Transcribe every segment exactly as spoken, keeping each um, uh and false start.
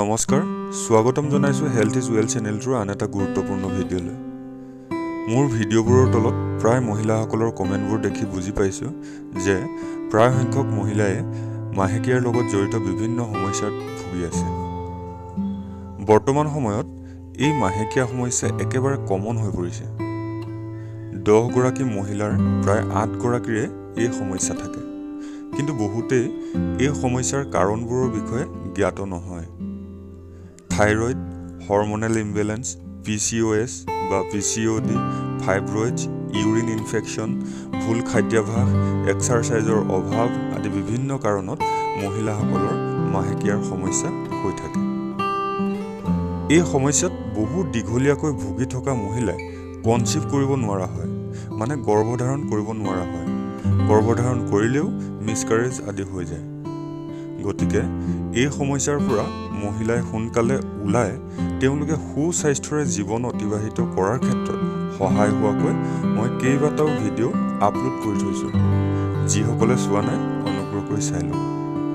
নমস্কাৰ স্বাগতম জনাইছো হেলথ ইজ ওয়েল চেনেলটোৰ আন এটা গুৰুত্বপূৰ্ণ ভিডিঅ'লৈ মোৰ ভিডিঅ'বোৰৰ তলত প্ৰায় মহিলাসকলৰ কমেণ্টবোৰ দেখি বুজি পাইছো যে প্ৰায় সংখ্যক মহিলাই মাহেকীয়াৰ লগত জড়িত বিভিন্ন সমস্যাত ভুগি আছে বৰ্তমান সময়ত এই মাহেকীয়া সমস্যা একেবাৰে কমন হৈ পৰিছে দহ গৰাকী মহিলাৰ প্ৰায় আঠ গৰাকীৰে এই সমস্যা থাকে কিন্তু বহুতে এই সমস্যাৰ কাৰণবোৰৰ বিষয়ে জ্ঞাত নহয় thyroid hormonal imbalance P C O S বা P C O D fibroids urine infection ভুল খাদ্যাভ্যাস এক্সাৰসাইজৰ অভাৱ আদি বিভিন্ন কাৰণত মহিলাসকলৰ মাহেকীয়াৰ সমস্যা হৈ থাকে এই সমস্যাত বহু দীঘলীয়াকৈ ভুগি থকা মহিলাই কনচিভ কৰিব নোৱাৰা হয় মানে গৰ্ভধাৰণ কৰিব নোৱাৰা হয় গৰ্ভধাৰণ কৰিলেও মিসকাৰেজ আদি হৈ যায় গতিকে এই সমস্যাৰ পৰা মহিলাই সোনকালে ওলাই তেওঁলোকে সুস্বাস্থ্যৰে জীৱন অতিবাহিত কৰাৰ ক্ষেত্ৰত সহায় হোৱাকৈ মই কেইবাটাও ভিডিঅ' আপলোড কৰি থৈছো যিসকলে চোৱা নাই অনুগ্ৰহ কৰি চাই লওক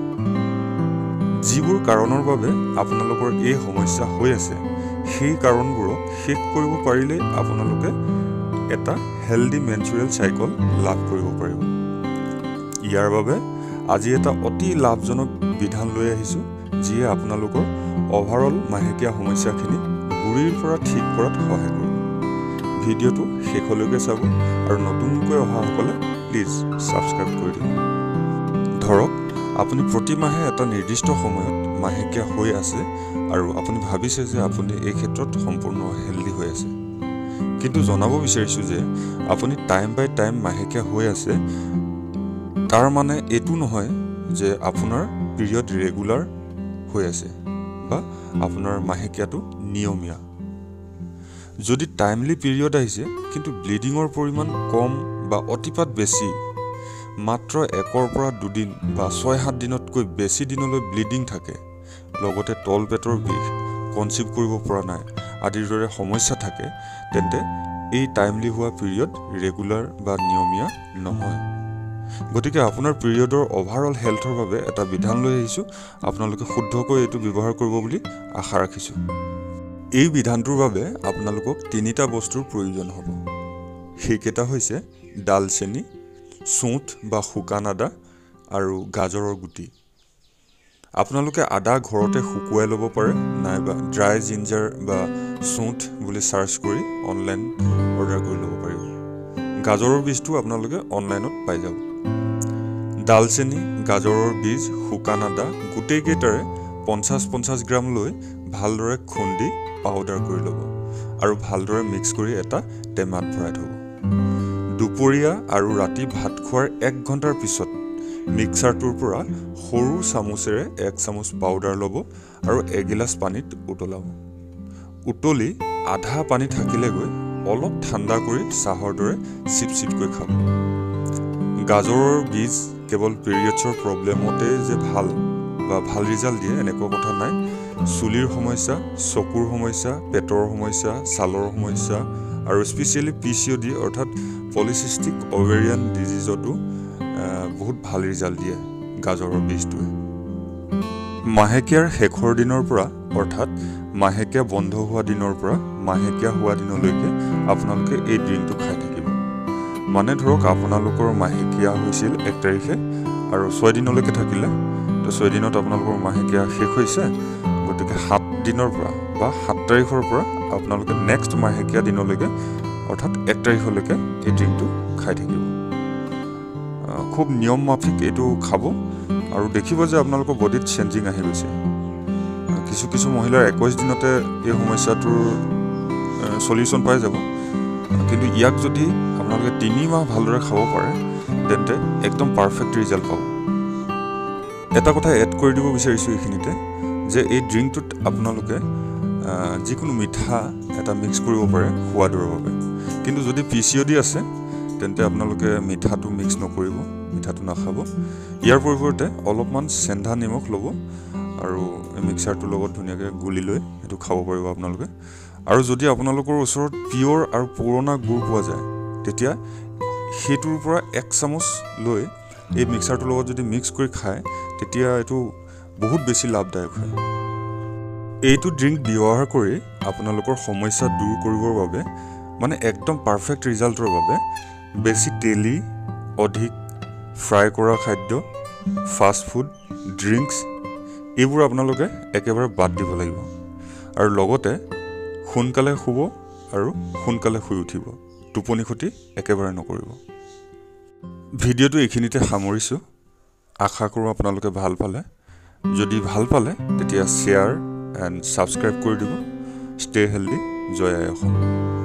যিবোৰ কাৰণৰ বাবে আপোনালোকৰ এই সমস্যা হৈ আছে সেই কাৰণবোৰক শেষ কৰিব পাৰিলে আপোনালোকে এটা হেলদি মেনচুৰেল সাইকেল লাভ কৰিব পাৰিব ইয়াৰ বাবে আজি এটা অতি লাভজনক বিধান লৈ আহিছো যিয়ে আপোনালোকৰ ওভাৰঅল মাহেকীয়া সমস্যাখিনি গুৰিৰ পৰা ঠিক কৰাত সহায় কৰিব ভিডিঅ'টো শেষলৈকে চাব আৰু নতুনকৈ অহাসকলে প্লিজ সাবস্ক্ৰাইব কৰি দিব ধৰক আপুনি প্ৰতি মাহে এটা নিৰ্দিষ্ট সময়ত মাহেকীয়া হৈ আছে আৰু আপুনি ভাবিছে যে আপুনি এই ক্ষেত্ৰত সম্পূৰ্ণ হেলদি হৈ আছে কিন্তু জনাব বিচাৰিছো যে আপুনি টাইম বাই টাইম মাহেকীয়া হৈ আছে তাৰ মানে এটো নহয় যে আপোনাৰ পিৰিয়ড ৰেগুলাৰ হৈ আছে বা আপোনাৰ মাহেকীয়াটো নিয়মীয়া যদি টাইমলি পিৰিয়ড আহিছে কিন্তু ব্লিডিংৰ পৰিমাণ কম বা অতিপাত বেছি মাত্ৰ একৰ পৰা দুদিন বা ছয় সাত দিনতকৈ বেছি দিনলৈ ব্লিডিং থাকে লগতে তল পেটৰ বিষ কনচিভ কৰিব পৰা নাই আদিৰ দৰে সমস্যা থাকে তেন্তে এই টাইমলি হোৱা পিৰিয়ড ৰেগুলাৰ বা নিয়মীয়া নহয় গতিকে আপোনাৰ পিৰিয়ডৰ ওভাৰঅল হেলথৰ বাবে এটা বিধান লৈ আহিছো আপোনালোকে শুদ্ধকৈ এটো ব্যৱহাৰ কৰিব বুলি আশা ৰাখিছো এই বিধানটোৰ বাবে আপোনালোকক তিনিটা বস্তুৰ প্ৰয়োজন হ'ব সেইকেইটা হৈছে ডালচেনি সুঁঠ বা শুকান আদা আৰু গাজৰৰ গুটি আপোনালোকে আদা ঘৰতে শুকুৱাই ল'ব পাৰে নাইবা ড্ৰাই জিঞ্জাৰ বা সুঁঠ বুলি সাৰ্চ কৰি অনলাইন অৰ্ডাৰ কৰি ল'ব পাৰিব গাজৰৰ বীজটো আপোনালোকে অনলাইনত পাই যাব ডালচেনি গাজৰৰ বীজ শুকান আদা গুটেই কেইটাৰে পঞ্চাছ পঞ্চাছ গ্ৰাম লৈ ভালদৰে খুন্দি পাউডাৰ কৰি ল'ব আৰু ভালদৰে মিক্স কৰি এটা টেমাত ভৰাই থ'ব দুপৰীয়া আৰু ৰাতি ভাত খোৱাৰ এক ঘণ্টাৰ পিছত মিক্সাৰটোৰ পৰা সৰু চামুচেৰে এক চামুচ পাউডাৰ ল'ব আৰু এগিলাছ পানীত উতলাব উতলি আধা পানী থাকিলেগৈ অলপ ঠাণ্ডা কৰি চাহৰ দৰে চিপচিপকৈ খাব গাজৰৰ বীজ কেৱল পিৰিয়ডছৰ প্ৰব্লেমতে যে ভাল বা ভাল ৰিজাল্ট দিয়ে এনেকুৱা কথা নাই চুলিৰ সমস্যা চকুৰ সমস্যা পেটৰ সমস্যা ছালৰ সমস্যা আৰু specially P C O' D অৰ্থাৎ পলিচিষ্টিক অভেৰিয়ান ডিজিজতো বহুত ভাল ৰিজাল্ট দিয়ে গাজৰৰ বীজটোৱে মাহেকীয়াৰ শেষৰ দিনৰ পৰা অৰ্থাৎ মাহেকীয়া বন্ধ হোৱা দিনৰ পৰা মাহেকীয়া হোৱা দিনলৈকে আপোনালোকে এই ড্ৰিংকটো খাই থাকিব মানে ধৰক আপোনালোকৰ মাহেকীয়া হৈছিল এক তাৰিখে আৰু ছয় দিনলৈকে থাকিলে তো ছয় দিনত আপোনালোকৰ মাহেকীয়া শেষ হৈছে গতিকে সাত দিনৰ পৰা বা সাত তাৰিখৰ পৰা আপোনালোকে নেক্সট মাহেকীয়া দিনলৈকে অৰ্থাৎ এক তাৰিখলৈকে এই ড্ৰিংকটো খাই থাকিব খুব নিয়ম মাফিক এইটো খাব আৰু দেখিব যে আপোনালোকৰ বডিত চেঞ্জিং আহি গৈছে কিছু কিছু মহিলাৰ একৈছ দিনতে এই সমস্যাটোৰ সলিউশন পাই যাব কিন্তু ইয়াক যদি আপোনালোকে তিনি মাহ ভালদৰে খাব পাৰে তেন্তে একদম পাৰফেক্ট ৰিজাল্ট পাব এটা কথা এড কৰি দিব বিচাৰিছো এইখিনিতে যে এই ড্ৰিংকটোত আপোনালোকে যিকোনো মিঠা এটা মিক্স কৰিব পাৰে সোৱাদৰ বাবে কিন্তু যদি পি চি অ' ডি আছে তেন্তে আপোনালোকে মিঠাটো মিক্স নকৰিব মিঠাটো নাখাব ইয়াৰ পৰিৱৰ্তে অলপমান চেন্ধা নিমখ ল'ব আৰু মিক্সাৰটোৰ লগত ধুনীয়াকৈ গুলি লৈ এটো খাব পাৰিব আপোনালোকে আৰু যদি আপোনালোকৰ ওচৰত পিওৰ আৰু পুৰণা গুড় পোৱা যায় তেতিয়া হেতুৰ পৰা এক চামুচ লৈ এই মিক্সাৰটোৰ লগত যদি মিক্স কৰি খায় তেতিয়া এটো বহুত বেছি লাভদায়ক হয় এইটো ড্ৰিংক ব্যৱহাৰ কৰি আপোনালোকৰ সমস্যা দূৰ কৰিবৰ বাবে মানে একদম পাৰফেক্ট ৰিজাল্টৰ বাবে বেছি তেলি অধিক ফ্ৰাই কৰা খাদ্য ফাষ্ট ফুড ড্ৰিংকছ এইবোৰ আপোনালোকে একেবাৰে বাদ দিব লাগিব আৰু লগতে সোনকালে শুব আৰু সোনকালে শুই উঠিব টোপনি ক্ষতি একেবাৰে নকৰিব ভিডিঅ'টো এইখিনিতে সামৰিছো আশা কৰোঁ আপোনালোকে ভাল পালে যদি ভাল পালে তেতিয়া শ্বেয়াৰ এণ্ড ছাবস্ক্ৰাইব কৰি দিব ষ্টে হেল্ডি জয় আই অসম